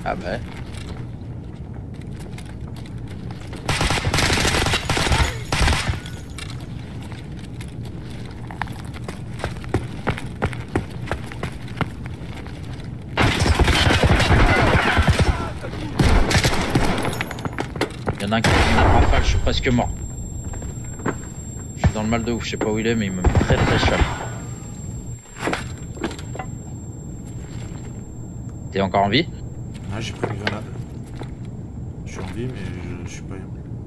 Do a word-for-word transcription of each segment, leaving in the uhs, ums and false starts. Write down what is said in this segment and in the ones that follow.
Ah bah ouais. Il y en a un qui me rafale, je suis presque mort. Je suis dans le mal de ouf, je sais pas où il est mais il me met très très cher. T'es encore en vie? Ah, j'ai pris une grenade. Je suis en vie, mais je, je suis pas.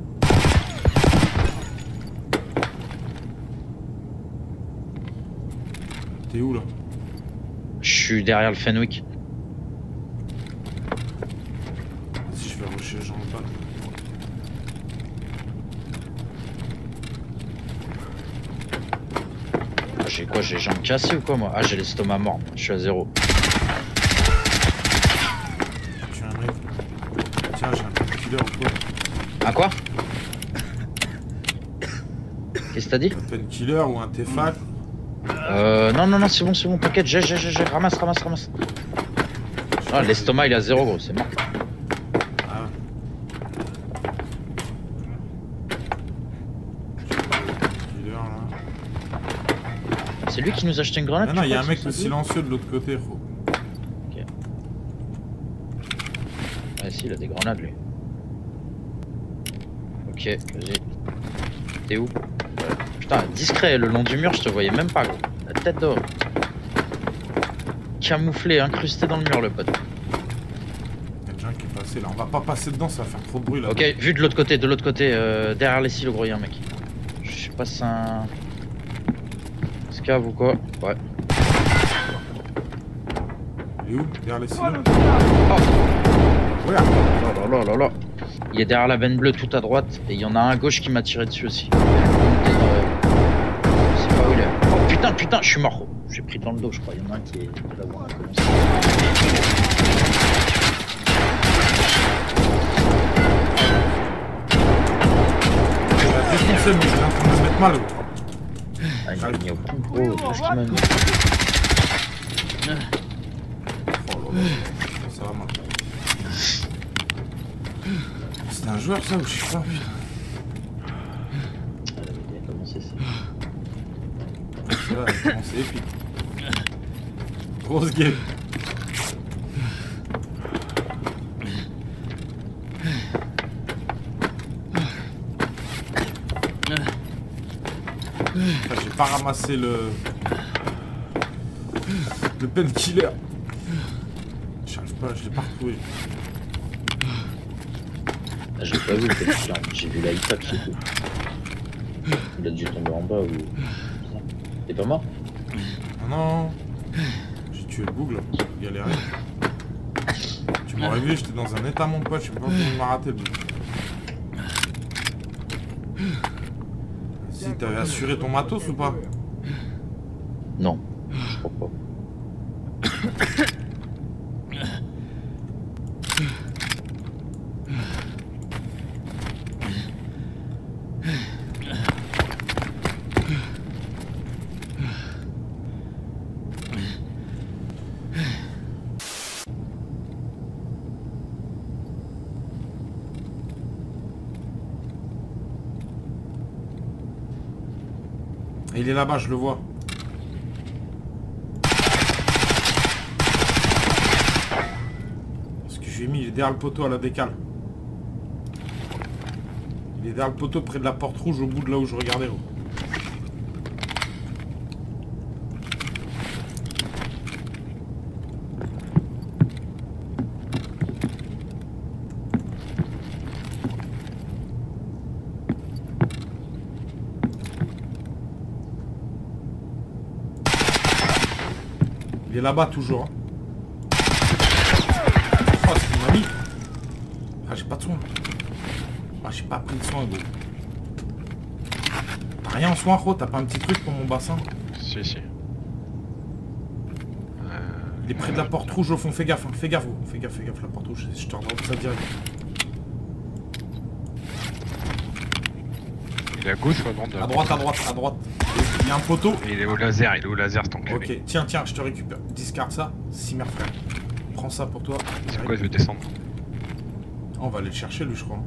T'es où là? Je suis derrière le Fenwick. Si je vais rusher, j'en ai pas. J'ai quoi? J'ai les jambes cassées ou quoi moi? Ah, j'ai l'estomac mort, je suis à zéro. Tu as un mec. Tiens, j'ai un painkiller ou quoi? Ah quoi? Qu'est-ce que t'as dit? Un painkiller ou un Tefal? Euh. Non, non, non, c'est bon, c'est bon, t'inquiète, j'ai, j'ai, j'ai, ramasse, ramasse, ramasse. Ah, l'estomac il est à zéro, gros, c'est mort. Ah. Painkiller là. C'est lui qui nous a acheté une grenade? Non, non, il y a un mec silencieux de l'autre côté, gros. Ok. Ah, si, il a des grenades lui. Ok, vas-y. T'es où? Ouais. Putain, discret, le long du mur, je te voyais même pas, gros. La tête dehors. Camouflé, incrusté dans le mur, le pote. Il y a des gens qui est passé là. On va pas passer dedans, ça va faire trop de bruit là. Ok, vu de l'autre côté, de l'autre côté, euh, derrière les silos, gros, y'a un mec. Je sais pas si c'est un. Scav ou quoi? Ouais. Il est où? Derrière les silos? Oh! Regarde! Oh là là là là! Il est derrière la veine bleue tout à droite et il y en a un à gauche qui m'a tiré dessus aussi. Je sais pas où il est. Oh putain, putain, je suis mort. J'ai pris dans le dos, je crois. Il y en a un qui est là-bas. Il va défoncer, mais il est en train de se mettre mal. Ah, il m'a mis au point. Oh, qu'est-ce qu'il m'a mis? Oh là là, ça va mal. C'est un joueur ça ou je sais pas? Il a commencé ça. C'est là, il a commencé épique. Grosse game. J'ai pas ramassé le... Le painkiller. J'arrive pas, je l'ai pas retrouvé. Ah, j'ai pas vu le painkiller, j'ai vu la hit-up, c'est tout. Il a dû tomber en bas ou... T'es pas mort? Non, non. J'ai tué le bougle, j'ai galéré. Tu m'aurais vu, j'étais dans un état mon pote, je sais pas comment il m'a raté le bougle. Si t'avais assuré ton matos ou pas? Non, je crois pas. Il est là-bas, je le vois. Parce que je lui ai mis, il est derrière le poteau à la décale. Il est derrière le poteau près de la porte rouge au bout de là où je regardais. Oh. Il est là-bas toujours. Hein. Oh, c'est une amie. Ah, j'ai pas de soin. Ah, j'ai pas pris de soin, gros. T'as rien en soin, gros? T'as pas un petit truc pour mon bassin? Si, si. Euh... Il est près de la porte rouge au fond. Fais gaffe, hein. Fais gaffe, gros. Fais gaffe, fais gaffe, la porte rouge. Je te redonne ça direct. Il est à gauche ou à droite? À droite, à droite, à droite. Il y a un poteau. Et il est au laser, il est au laser, cet enculé. Ok, tiens, tiens, je te récupère. Discard ça. Simmer, frère. prends ça pour toi. C'est quoi, je vais descendre. On va aller le chercher lui je crois.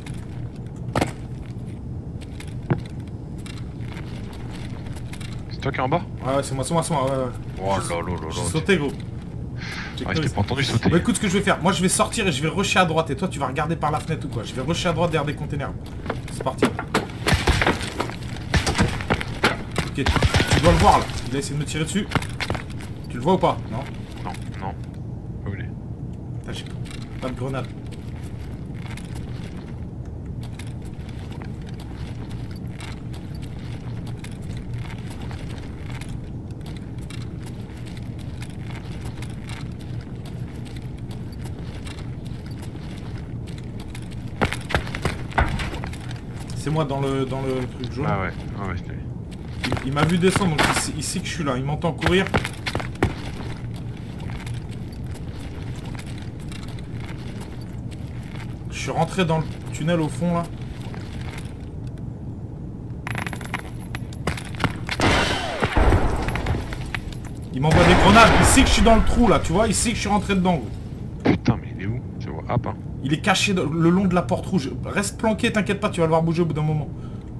C'est toi qui es en bas? Ouais ouais c'est moi, c'est moi, c'est moi, ouais ouais. Oh là là là là. J'ai sauté gros. Ouais, je t'ai pas entendu sauter. Bah écoute ce que je vais faire, moi je vais sortir et je vais rusher à droite et toi tu vas regarder par la fenêtre ou quoi. Je vais rusher à droite derrière des containers. C'est parti. Ok, tu, tu dois le voir là. Il a essayé de me tirer dessus. Tu le vois ou pas? Non. Non, non. Pas voulu. Putain, j'ai pas de grenade. C'est moi dans le dans le truc jaune. Ah ouais, ah ouais, je t'ai vu. Il, il m'a vu descendre donc il sait, il sait que je suis là. Il m'entend courir. Je suis rentré dans le tunnel au fond là. Il m'envoie des grenades. Il sait que je suis dans le trou là, tu vois. Il sait que je suis rentré dedans. Gros. Putain, mais il est où? Je vois. Ah, pas. Il est caché dans- le long de la porte rouge. Reste planqué, t'inquiète pas, tu vas le voir bouger au bout d'un moment.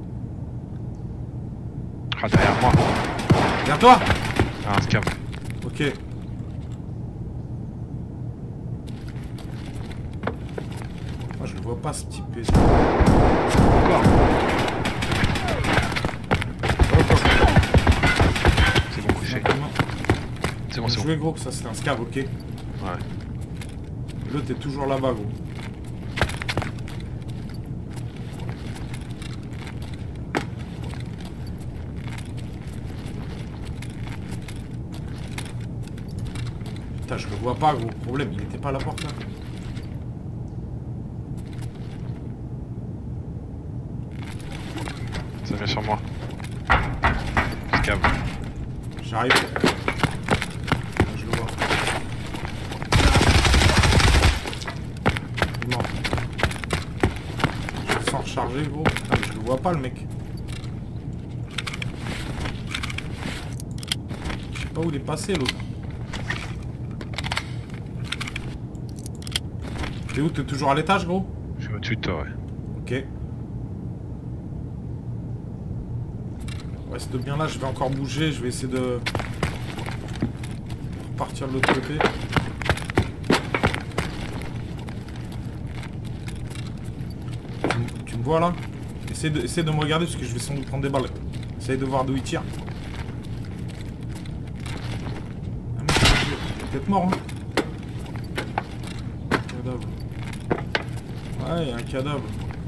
Ah, derrière moi. Derrière toi. Ah, un scam. Ok. Moi je le vois pas ce petit P. C'est bon, couché. C'est bon, c'est bon. Joué gros, ça c'est un scav, ok. Ouais. L'autre est toujours là-bas gros. Putain, je le vois pas gros. Problème, il était pas à la porte là. Ça vient sur moi. Scam. J'arrive. Je le vois. Il est mort. Je le sens recharger gros. Putain, mais je le vois pas le mec. Je sais pas où il est passé l'autre. T'es où? T'es toujours à l'étage gros? Je suis au-dessus de toi, ouais. Ok. Reste bien là, je vais encore bouger, je vais essayer de repartir de l'autre côté. Tu, me- tu me vois là? Essaye de, essaye de me regarder parce que je vais sans doute prendre des balles. Essaye de voir d'où il tire. Ah, mec, il est peut-être mort hein. Cadavre. Ouais, il y a un cadavre.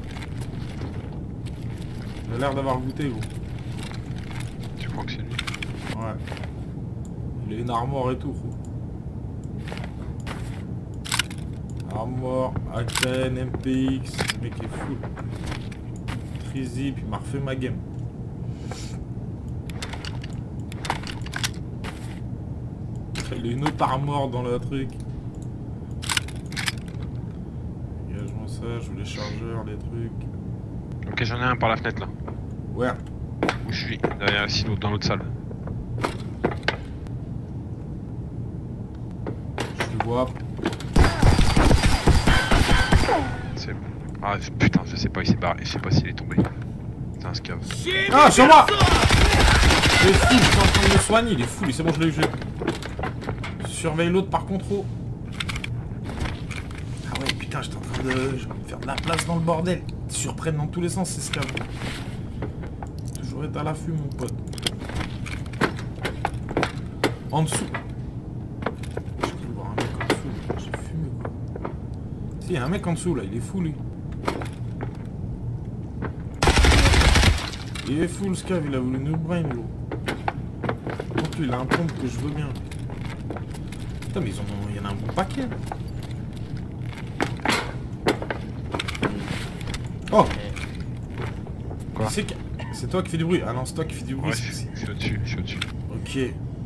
Il a l'air d'avoir goûté gros. Tu crois que c'est lui? Ouais. Il a une armure et tout, gros. Armure, A K N, M P X, le mec est full. Trizy, puis il m'a refait ma game. Il a une autre armure dans le truc. Dégage-moi ça, je veux les chargeurs, les trucs. Ok, j'en ai un par la fenêtre là. Ouais. Où je suis? Derrière le silo, dans l'autre salle. Je le vois. C'est bon. Ah putain, je sais pas, il s'est barré. Je sais pas s'il est tombé. C'est un scav. Ah, sur moi! Il est fou, je suis en train de me soigner, il est fou, c'est bon, je l'ai eu. je l'ai eu. Surveille l'autre par contre. Oh. Ah ouais, putain, j'étais en train de je vais me faire de la place dans le bordel. Ils te surprennent dans tous les sens, c'est ce qu'il y a. Toujours être à l'affût, mon pote. En dessous. J'ai cru voir un mec en dessous, mais j'ai fumé quoi. Si, il y a un mec en dessous là, il est fou lui. Il est fou le scav, il a voulu nous brain gros. Donc lui, il a un pompe que je veux bien. Putain mais ils en ont... il y en a un bon paquet. Oh. Quoi? C'est que... c'est toi qui fais du bruit. Ah non, c'est toi qui fais du bruit. Ouais, je suis je suis au-dessus, je suis au-dessus. Ok.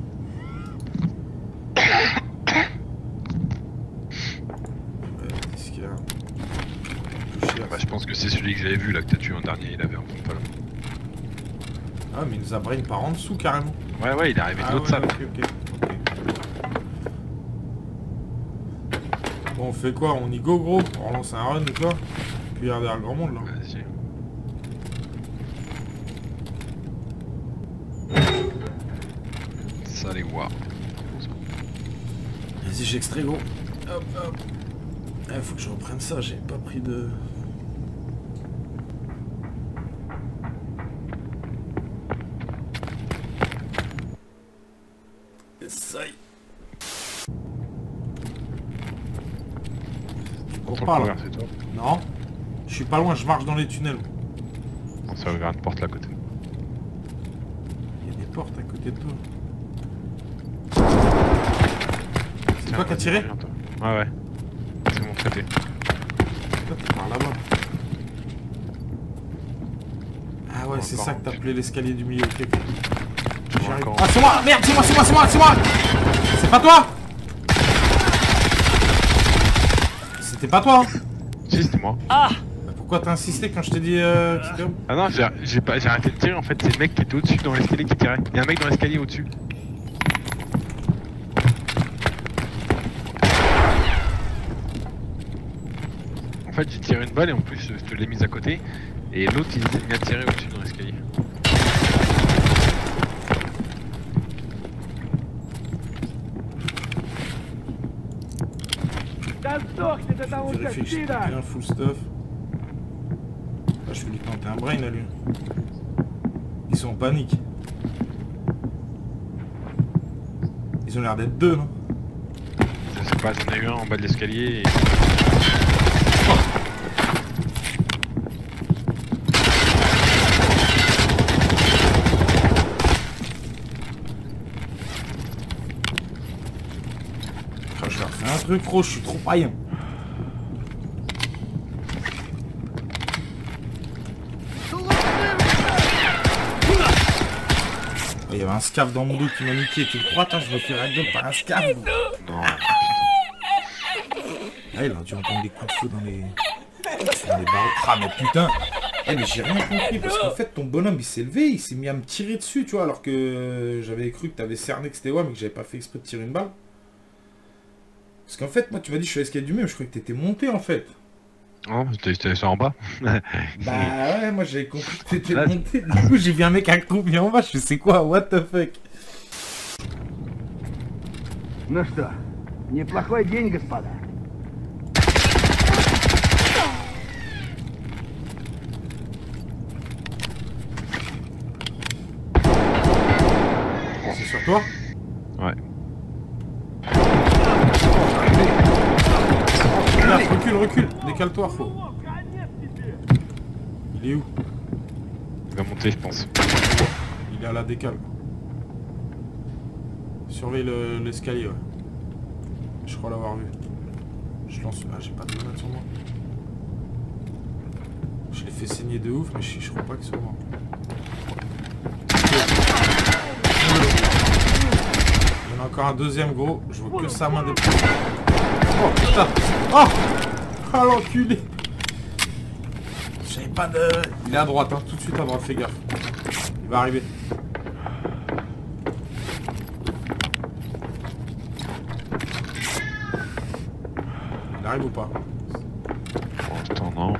Qu'est-ce qu'il y a? Touché à Bah, je pense que c'est celui que j'avais vu là, que t'as tué en dernier, il avait un pompe là. Ah mais il nous a brain par en dessous carrément. Ouais, ouais, il est arrivé de Ah l'autre ouais, salle. ok, ok, ok. Bon, on fait quoi? On y go, gros? On relance un run ou quoi? Puis il y a derrière le grand monde là. Vas-y. Ça les voir. Vas-y, j'extrais, gros. Hop, hop. Il faut que je reprenne ça, j'ai pas pris de... Ça y est. Tu cours pas là? C'est toi. Non. Je suis pas loin, je marche dans les tunnels. On se regarde une porte là à côté. Il y a des portes à côté de toi. C'est toi qui as tiré? Ouais, ouais. C'est mon traité. Toi, t'es par là-bas. Ah ouais, c'est ça que t'appelais l'escalier du milieu. Ok, ok. J'arrive. Ah, c'est moi! Merde, c'est moi, c'est moi, c'est moi, c'est moi! C'est pas toi! C'était pas toi, hein? Si, c'était moi. Ah! Bah pourquoi t'as insisté quand je t'ai dit euh, que c'était... Ah non, j'ai j'ai pas- j'ai arrêté de tirer en fait, c'est le mec qui était au-dessus dans l'escalier qui tirait. Il y a un mec dans l'escalier au-dessus. En fait, j'ai tiré une balle et en plus je te l'ai mise à côté. Et l'autre il il a tiré au-dessus dans l'escalier. Vérifie que j'ai bien full stuff. Là, je vais lui tenter un brain à lui. Ils sont en panique. Ils ont l'air d'être deux, non? Je sais pas, j'en ai eu un en bas de l'escalier et... Je leur fais un truc, gros, je suis trop païen. Il y avait un scaf dans mon dos qui m'a niqué. Tu le crois? Attends, je me fais ragdoll par un scaf. Non. Ah, il a dû entendre des coups de feu dans les... dans les barreaux. Ah, mais putain. Eh, mais j'ai rien compris parce qu'en fait, ton bonhomme, il s'est levé, il s'est mis à me tirer dessus, tu vois, alors que j'avais cru que t'avais cerné que c'était moi, mais que j'avais pas fait exprès de tirer une balle. Parce qu'en fait, moi, tu m'as dit, je suis à l'escalier du même, je croyais que t'étais monté, en fait. Non, j'étais ça en bas. Bah ouais, moi, j'avais compris que t'étais monté. Du coup, j'ai vu un mec accroupi en bas, je sais quoi, what the fuck. Ну что, неплохой день, господа. C'est sur toi? Ouais. Regarde, recule, recule, décale-toi, faux. Il est où? Il va monter, je pense. Il est à la décale. Surveille le- l'escalier, ouais. Je crois l'avoir vu. Je lance... Ah, j'ai pas de grenade sur moi. Je l'ai fait saigner de ouf, mais je, je crois pas qu'il soit mort. Il y en a encore un deuxième, gros. Je vois que sa main de... Oh, putain. Oh. Ah, l'enculé. J'avais pas de... Il est à droite, hein. Tout de suite à droite, fais gaffe. Il va arriver. Il arrive ou pas? Pour l'instant, non.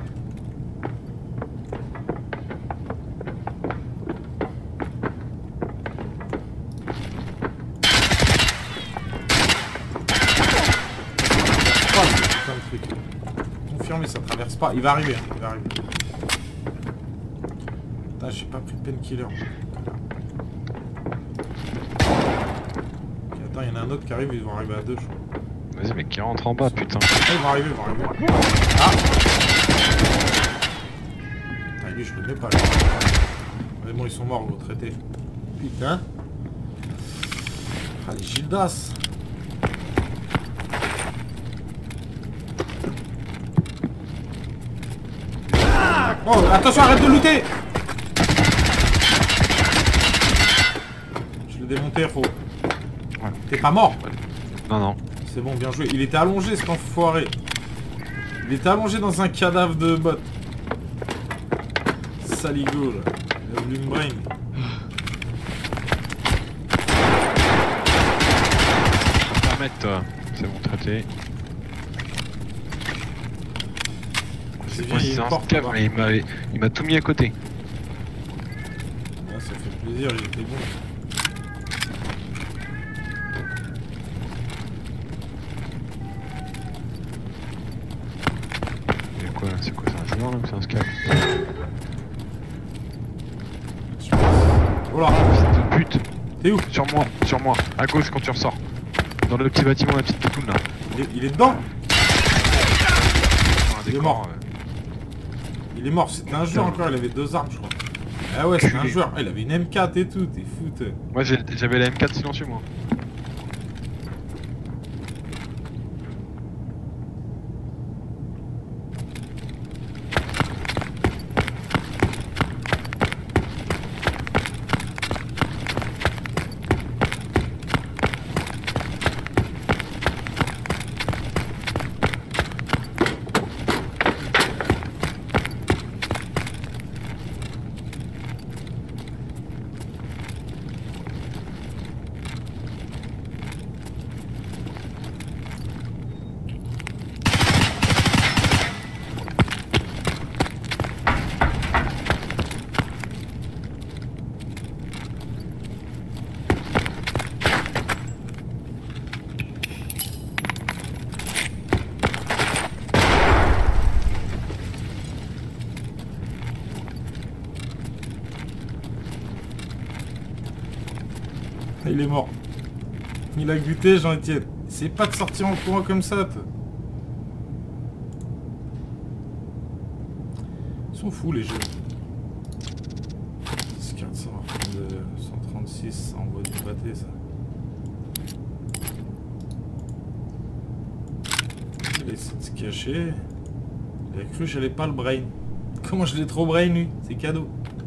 Oh, putain de truc. Confirmé, ça traverse pas. Il va arriver, hein. Il va arriver. Putain, j'ai pas pris de painkiller. Ok, attends, il y en a un autre qui arrive, ils vont arriver à deux, je crois. Vas-y, mec, qui rentre en bas, putain. Ah, ils vont arriver, ils vont arriver. Ah! Ah, lui, je le mets pas là. Mais bon, ils sont morts, l'autre traité. Putain. Ah, les Gildas. Oh, attention, arrête de looter! Je l'ai démonté, faux. Ouais. T'es pas mort? Non, non. C'est bon, bien joué. Il était allongé, cet enfoiré. Il était allongé dans un cadavre de bot. Saligo, là. Il a voulu me brain. Permettre, toi. C'est bon, traité. Je sais C'est pas bien, si il y a c'est une un porte scab, là-bas. mais il m'a il m'a tout mis à côté. Ouais, ça fait plaisir, il était bon. C'est quoi, c'est quoi, c'est un joueur là ou c'est un scab? Je pense. Oh là, Fils de pute. t'es où? Sur moi, sur moi, à gauche quand tu ressors. Dans le petit bâtiment, la petite pitoune là. il est, il est dedans. Un Il est décor, mort. euh, Il est mort, c'était un joueur encore, il avait deux armes je crois. Ah ouais, c'était un joueur, ah, il avait une M quatre et tout, t'es fou toi. Moi j'ai- j'avais la M quatre silencieux moi. Il est mort. Il a buté Jean-Etienne. C'est pas de sortir en courant comme ça toi. Ils sont fous les jeux. six quatre cents, cent trente-six, ça envoie du pâté ça. Il a essayé de se cacher. Il a cru que j'allais pas le brain. Comment je l'ai trop brain lui? C'est cadeau.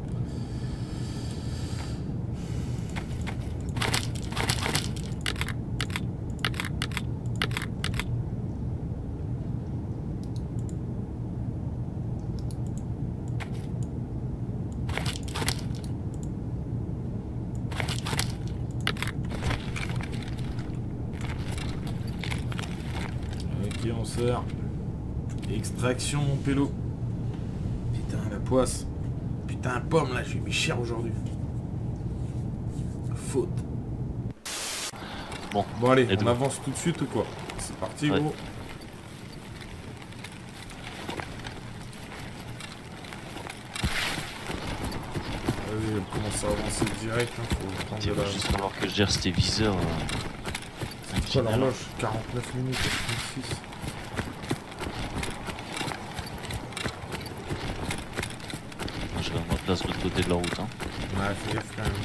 Ok, on sort. Extraction, mon pélo. Putain, la poisse. Putain, pomme, là, j'ai mis cher aujourd'hui. Faute. Bon, Bon, allez, et on donc avance tout de suite ou quoi? C'est parti, Ouais. gros. Vas-y, on commence à avancer direct. Hein, faut prendre il de va la... juste falloir que je gère ces viseurs. euh, C'est quoi génial. l'horloge? quarante-neuf minutes, trente-six. Moi, je vais à ma place de l'autre côté de la route. Hein. Ouais, fais gaffe quand même.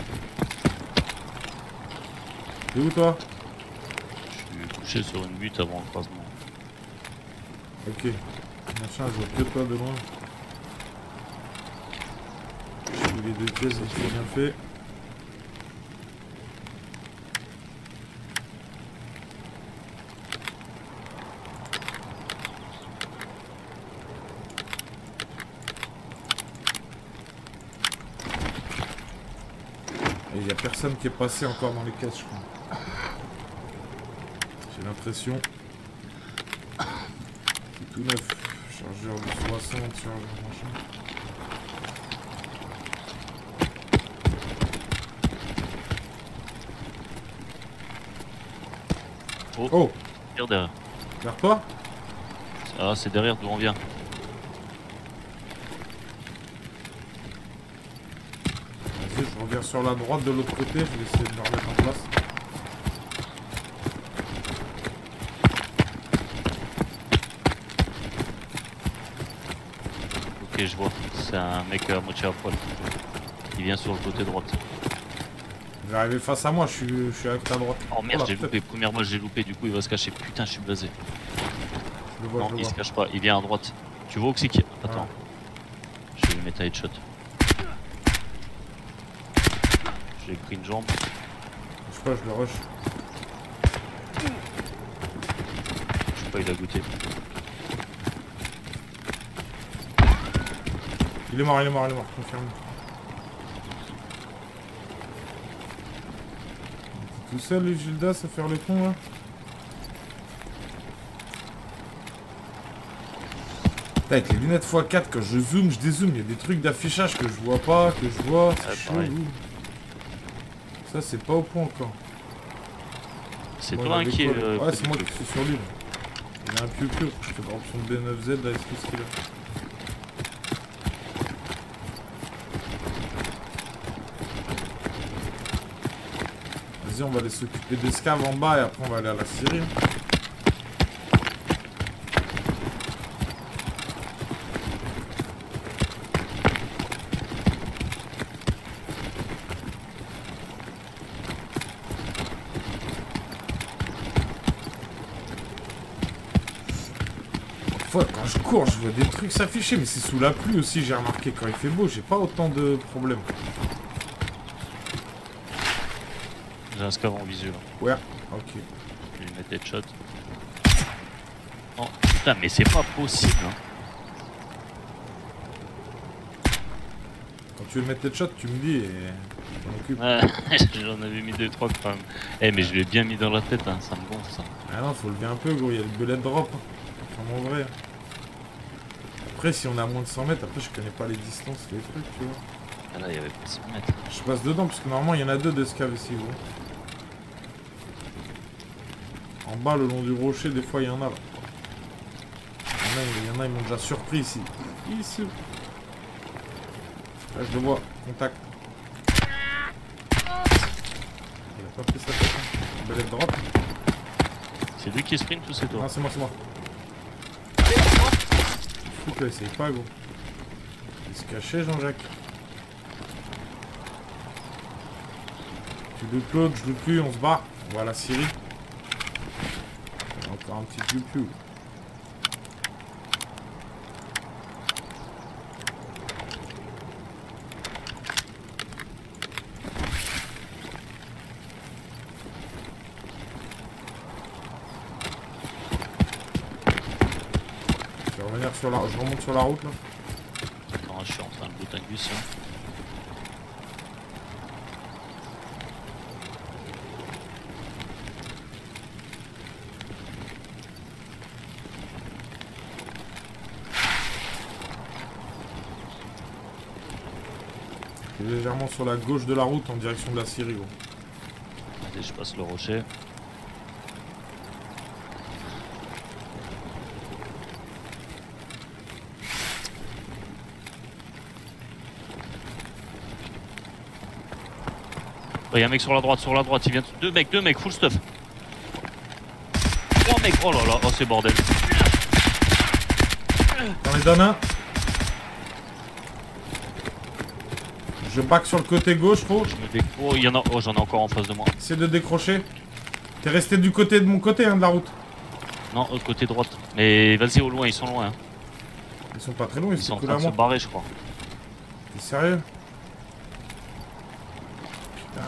T'es où toi? Je suis couché sur une butte avant le croisement. Ok. Machin, je vois que toi de loin. J'ai vu les deux pièces, c'est bien fait. Et il n'y a personne qui est passé encore dans les cases, je crois. J'ai l'impression. C'est tout neuf. Chargeur de soixante, chargeur machin. Oh, Oh, tire derrière. vers toi? Ah, c'est derrière d'où on vient. Vas-y, je reviens sur la droite de l'autre côté, je vais essayer de me remettre en place. Ok, je vois. C'est un mec à moitié à poil. Il vient sur le côté droite. Il va arriver face à moi, je suis, je suis avec ta droite. Oh merde, là, j'ai peut-être. loupé. Première fois, j'ai loupé. Du coup, il va se cacher. Putain, je suis blasé. Je le vois, Non, je le il vois. se cache pas. Il vient à droite. Tu vois où c'est qu'il... Attends. Je vais lui mettre un headshot. J'ai pris une jambe. Je sais pas, je le rush. Je sais pas, il a goûté. Il est mort, il est mort, il est mort, confirmé. T'es tout seul, lui, Gildas, à faire le con, là? Avec les lunettes fois quatre, quand je zoome, je dézoome, il y a des trucs d'affichage que je vois pas, que je vois. C'est Ouais, chaud. pareil. Ça, c'est pas au point encore. C'est Moi, toi hein, j'avais qui est. quoi, là euh, Ouais, pas c'est du moi tout. qui suis sur lui. Là. Il y a un piou-piou. Je fais par option de B neuf Z, là, est-ce que c'est là? Vas-y, on va aller s'occuper des scaves en bas et après on va aller à la Syrie. Fois, quand je cours, je vois des trucs s'afficher, mais c'est sous la pluie aussi, j'ai remarqué. Quand il fait beau, j'ai pas autant de problèmes. J'ai un scav en visu là. Ouais, ok. Je vais lui mettre des shots. Oh putain, mais c'est pas possible. Hein. Quand tu veux mettre tes shots, tu me dis et je m'en occupe. Ouais, j'en avais mis deux trois quand même. Eh, mais je l'ai bien mis dans la tête, hein. Ça me gonfle ça. Ah non, faut lever un peu, gros, il y a le bullet drop. Hein. Comme en vrai. Après, si on est à moins de cent mètres, après, je connais pas les distances, les trucs, tu vois. Ah là, il y avait pas cent mètres. Je passe dedans, parce que normalement, il y en a deux de scav ici, gros. En bas, le long du rocher, des fois, il y en a, là. Il y en a, il y en a, ils m'ont déjà surpris ici. Ici. Là, je le vois. Contact. Il a pas pris sa tête, hein. Bullet drop. C'est lui qui sprint ou c'est toi? Non, c'est moi, c'est moi. Fou que essaye pas, gros. Il se cachait, Jean-Jacques. Tu loupes l'autre, je loupe plus, on se barre. On va à la Syrie. Encore un petit piou-piou. Je vais revenir sur la... Je remonte sur la route là. Attends, je suis en train de bout un bus. Hein. Je suis légèrement sur la gauche de la route en direction de la Syrie, gros. Allez, je passe le rocher. Il y a un mec sur la droite, sur la droite, il vient de... Deux mecs, deux mecs, full stuff. Trois mecs, oh là là, oh c'est bordel. J'en ai donné un. Je back sur le côté gauche, trop. Je me dé... Oh, il y en a... Oh, j'en ai encore en face de moi. Essaye de décrocher. T'es resté du côté de mon côté, hein, de la route. Non, euh, côté droite. Mais vas-y, au loin, ils sont loin. Hein. Ils sont pas très loin, ils, Ils sont en sont train de se moi. barrer, je crois. T'es sérieux? Putain.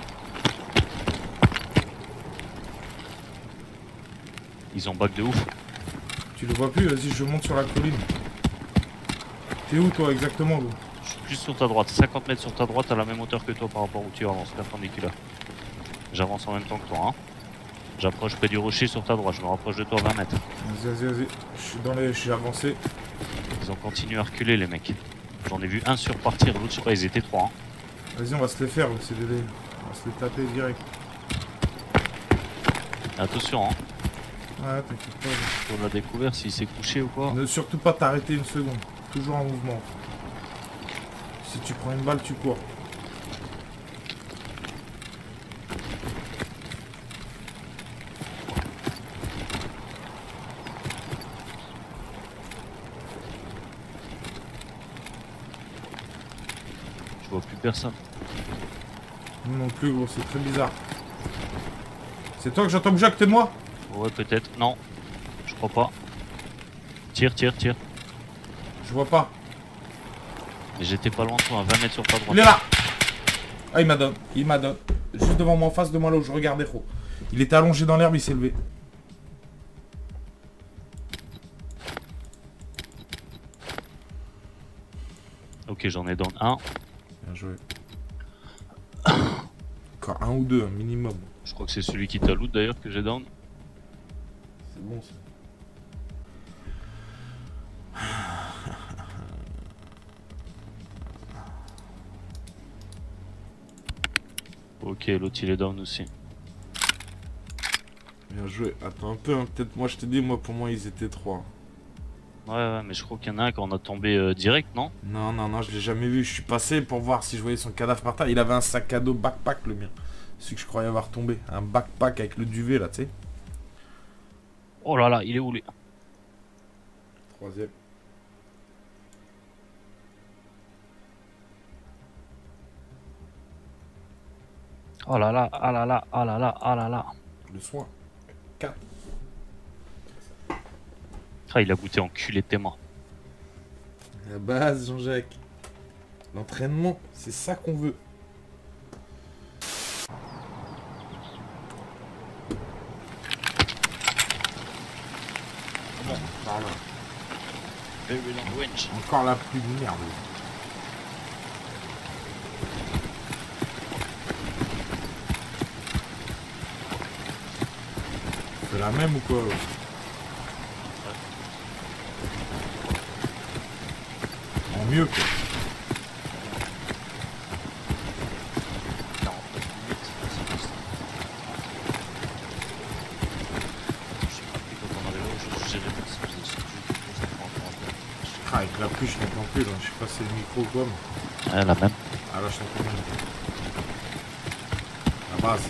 Ils ont back de ouf. Tu le vois plus? Vas-y, je monte sur la colline. T'es où, toi, exactement, gros? Je suis plus sur ta droite, cinquante mètres sur ta droite à la même hauteur que toi par rapport où tu avances, perpendiculaire. J'avance en même temps que toi, hein. J'approche près du rocher sur ta droite, je me rapproche de toi vingt mètres. Vas-y, vas-y, vas-y. Je suis dans les... Je suis avancé. Ils ont continué à reculer les mecs. J'en ai vu un surpartir, l'autre je sais pas, ils étaient trois. Hein. Vas-y, on va se les faire, le C D D. On va se les taper direct. Attention, hein. Ouais, t'inquiète pas. On l'a découvert s'il s'est couché ou quoi. Ne surtout pas t'arrêter une seconde. Toujours en mouvement. Si tu prends une balle, tu cours. Je vois plus personne. Nous non plus, gros, c'est très bizarre. C'est toi que j'entends bouger à côté de moi? Ouais, peut-être. Non, je crois pas. Tire, tire, tire. Je vois pas. Mais j'étais pas loin de toi, à vingt mètres sur ta droite. Il est là! Ah, il m'a donné. Il m'a donné. Juste devant moi, en face de moi, là où je regardais, gros. Il était allongé dans l'herbe, il s'est levé. Ok, j'en ai dans un. Bien joué. Encore un ou deux, un minimum. Je crois que c'est celui qui t'a loot d'ailleurs que j'ai down. C'est bon, ça. Ok, l'autre il est down aussi. Bien joué. Attends un peu, hein. Peut-être moi je t'ai dit, moi pour moi ils étaient trois. Ouais, ouais, mais je crois qu'il y en a un quand on a tombé euh, direct, non? Non, non, non, je l'ai jamais vu. Je suis passé pour voir si je voyais son cadavre par terre. Il avait un sac à dos backpack, le mien. Celui que je croyais avoir tombé. Un backpack avec le duvet là, tu sais. Oh là là, il est où lui? Troisième. Oh là là, ah là là, ah là là, ah là là. Le soin. quatre. Ah, il a goûté enculé de tes mains. La base, Jean-Jacques. L'entraînement, c'est ça qu'on veut. Bon, par là. Very long range. Encore la pluie de merde. C'est la même ou quoi? En mieux quoi. quarante-neuf minutes, c'est juste. Je sais pas plus quand on arrive là, je gérais pas si je faisais ce jeu. Ah, avec la pluie je n'entends plus là, je sais pas si c'est le micro ou quoi mais... Ouais, la même. Ah là je t'entends bien. La base.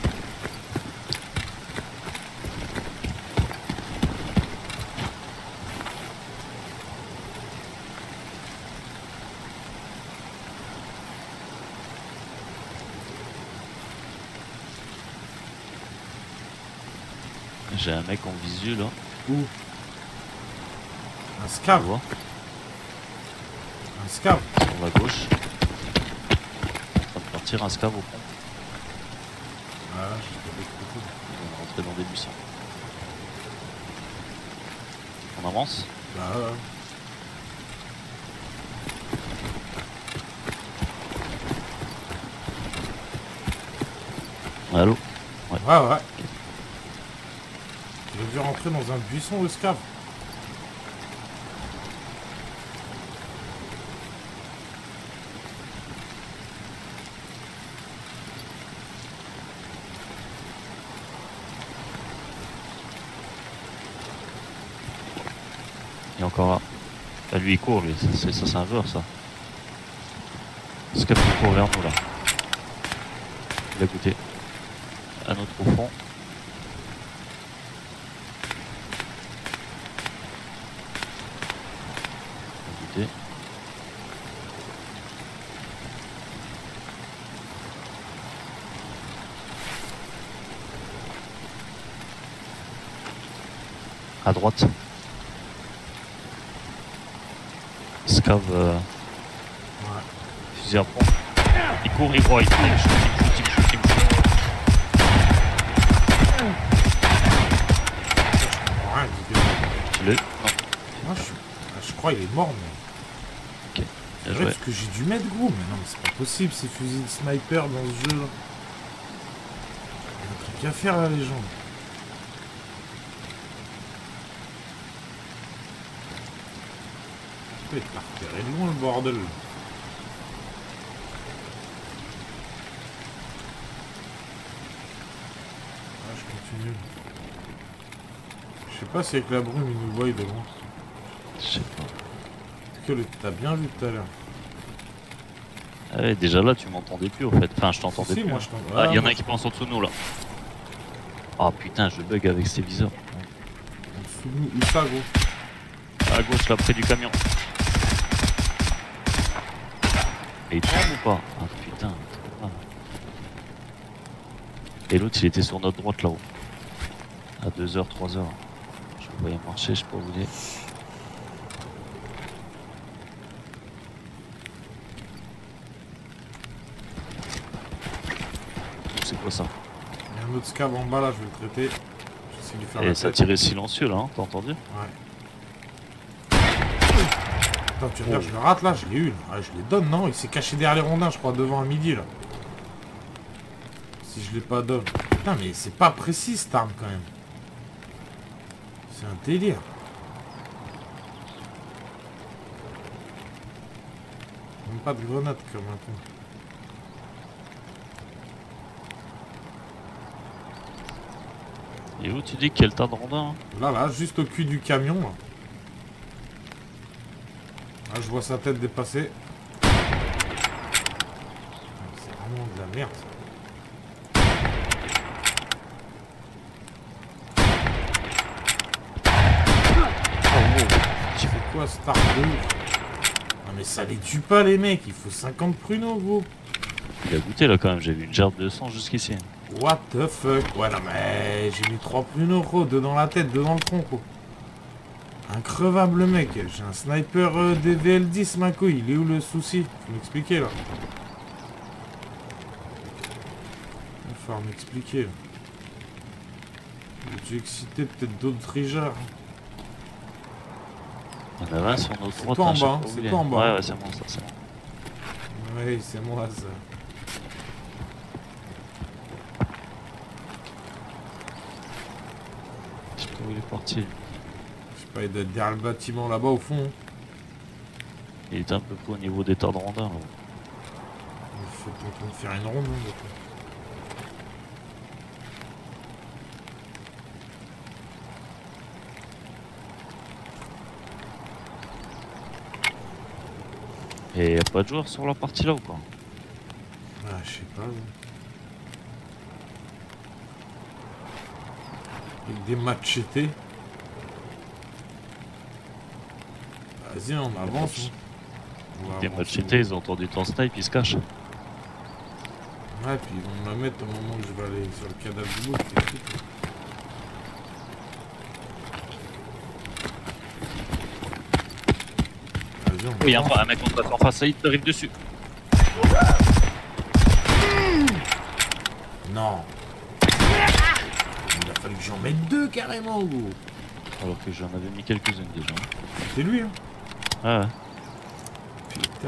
J'ai un mec en visu là. Où? Un Tu scav. vois, Un scav. sur la gauche. En train de partir un scav au pont. Ah là j'ai pas d'écouter. On va rentrer dans des buissons. On avance? Bah ouais. Allô? Ouais ouais. Tu l'as vu rentrer dans un buisson le scav? Il est encore là. Ah, lui il court lui, ça c'est ça, c'est un joueur ça. Scav qui court vers nous là. Il a goûté. Un autre au fond. Il a goûté. À droite. Scav euh, Ouais. fusil à pompe. Il court, il croit, il court, il me shoot, il me shoot, il me shoot, il me shoot. Ouais, il est bien. Tu l'as eu? Non. Moi, je, suis- ah, je crois qu'il est mort, mais. Ok. C'est Bien vrai joué. ce que j'ai dû mettre, gros. Mais non, mais c'est pas possible, ces fusils de sniper dans ce jeu là. Il y a un truc à faire, la légende. Il t'a repéré loin, le bordel. Ah, je continue. Je sais pas si avec la brume, il nous voit devant. Je sais pas. Parce que le- t'as bien vu tout à l'heure. Ah ouais, déjà là, tu m'entendais plus au fait. Enfin, je t'entendais Si, plus. moi hein. je t'en... Ah, il y en a moi, un qui pense en dessous de nous là. Ah putain, je bug avec ces viseurs. En dessous de nous, où ça, gros? À gauche là, près du camion. Et il tombe ou pas? Ah putain. Ah. Et l'autre, il était sur notre droite là-haut. À deux heures, trois heures. Je le voyais marcher, je sais pas où il est. C'est quoi ça? Il y a un autre scav en bas là, je vais le traiter. J'essaie de lui faire Et la ça tête. tirait silencieux là, hein, t'as entendu? Ouais. Attends, tu regardes, je le rate là, je l'ai eu. Là. Ouais, je les donne, non? Il s'est caché derrière les rondins, je crois, devant à midi là. Si je l'ai pas donne. Putain, mais c'est pas précis cette arme quand même. C'est un délire. Même pas de grenade comme un con. Et où tu dis qu'il y a le tas de rondins hein? Là, là, juste au cul du camion. Là, là je vois sa tête dépasser. C'est vraiment de la merde, ça. Tu fais quoi, Star de ouf? Non mais ça les tue pas les mecs, il faut cinquante pruneaux gros. Il a goûté là quand même, j'ai vu une gerbe de sang jusqu'ici. What the fuck? Ouais non mais j'ai mis trois pruneaux gros, deux dans la tête, deux dans le tronc gros. Increvable mec, j'ai un sniper euh, D V L dix ma couille, il est où le souci? Faut m'expliquer là. Il va falloir m'expliquer là. Es-tu excité peut-être d'autres trigeurs? Il y en avait un sur notre droite. toi en hein, bas, je sais c'est pas où toi il est. en bas. Ouais, ouais, c'est moi, ça, c'est moi. Oui, c'est moi ça. Je sais pas où il est parti. Je sais pas, il doit être derrière le bâtiment là-bas au fond. Il était un peu plus au niveau des tas de rondins. Là. Il faut en train de faire une ronde. Hein, d'accord. Et y'a pas de joueurs sur la partie là ou quoi? Ah, je sais pas. Ouais. Avec des machetés. Vas-y, on avance. Hein. On va Des avancer. machetés, ils ont entendu ton snipe, ils se cachent. Ouais, puis ils vont me la mettre au moment où je vais aller sur le cadavre du bout. C'est tout. Vas-y, on Oui, y'a avance. un mec en face en face, ça il t'arrive dessus. Non. Il a fallu que j'en mette deux carrément, gros. Alors que j'en avais mis quelques-unes déjà. C'est lui, hein. Ah ouais. Putain.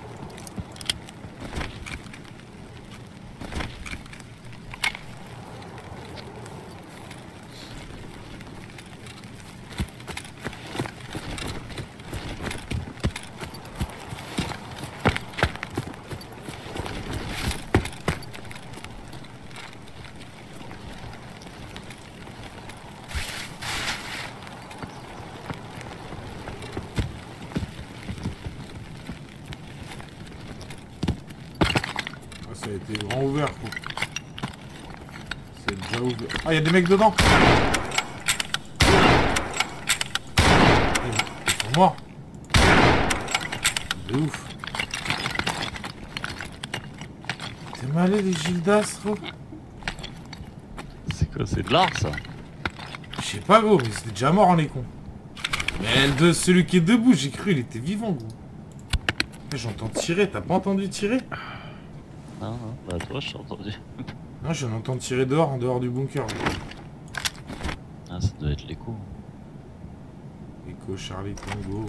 Ça a été grand ouvert, quoi. C'est déjà ouvert. Ah, il y a des mecs dedans. Ils sont morts. De ouf. T'es malé les Gildas, gros. C'est quoi, c'est de l'art ça? Je sais pas, gros, mais c'était déjà mort, hein, les cons. Mais de celui qui est debout, j'ai cru, il était vivant, gros. J'entends tirer, t'as pas entendu tirer? Non, non, bah toi j'ai entendu. Non, j'en entends tirer dehors, en dehors du bunker. Ah, ça doit être l'écho. Echo, Charlie, Tango.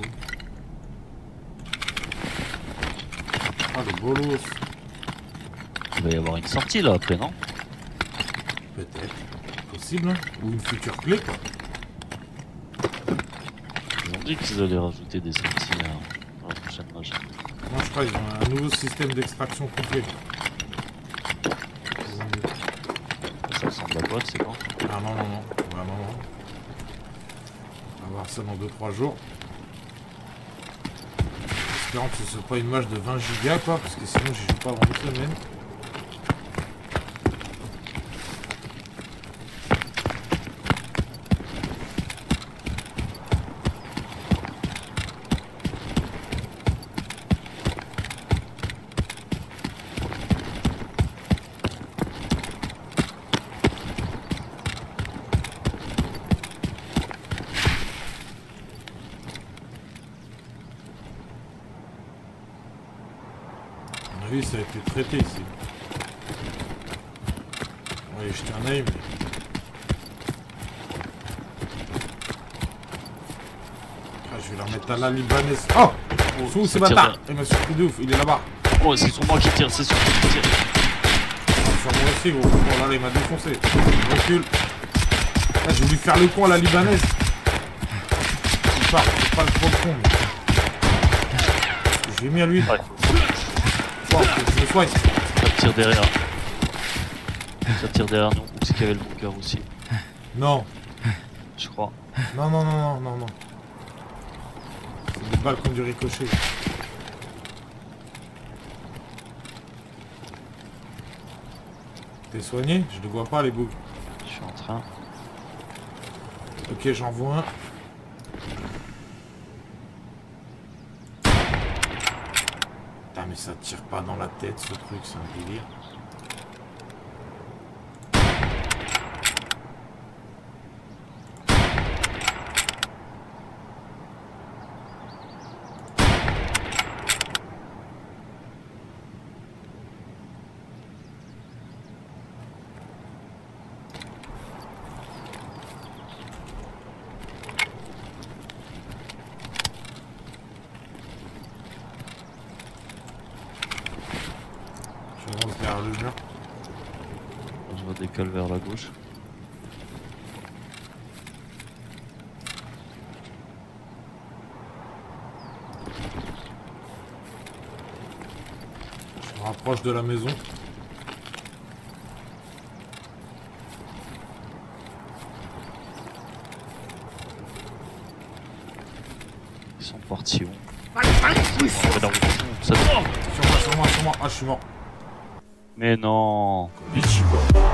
Ah, le bolos. Il va y avoir une sortie là après, non? Peut-être. Possible, hein. Ou une future clé, quoi. Ils ont dit qu'ils allaient rajouter des sorties euh, dans la prochaine match. Non, je crois qu'ils ont un nouveau système d'extraction complet. Ça ressemble à quoi, c'est quand? Ah non, non, non. Ouais, non, non. On va voir ça dans deux trois jours. Espérons que ce soit pas une match de vingt gigas, quoi, parce que sinon j'y joue pas avant une semaine. Oui, ça a été traité ici. Oui, jeter un œil, mais... Ah, je vais la remettre à la libanaise. Oh, Oh, Sous, c'est ça tire bâtard. bien. Il m'a surpris de ouf, il est là-bas. Oh, c'est sur moi qui tire, c'est sur moi qui tire. Sur moi aussi, gros. Oh là là, il m'a défoncé. Recule. Là, j'ai voulu faire le con à la libanaise. Il part, c'est pas le trop con. Mais... J'ai mis à lui. Ouais. Oh, je me soigne. Ça tire derrière. Ça tire derrière nous, c'est qu'il y avait le bunker aussi. Non. Je crois. Non, non, non, non, non, non. C'est des balles qui ont du ricochet. T'es soigné? Je ne vois pas les bougs. Je suis en train. Ok, j'en vois un. Putain, mais ça tire pas dans la tête ce truc, c'est un délire. Vers le mur. Je redécale vers la gauche. Je me rapproche de la maison. Ils sont partis où? On fait la route. Ça- Sur moi, sur moi, sur moi. Ah, je suis mort. Mais non. Ichigo.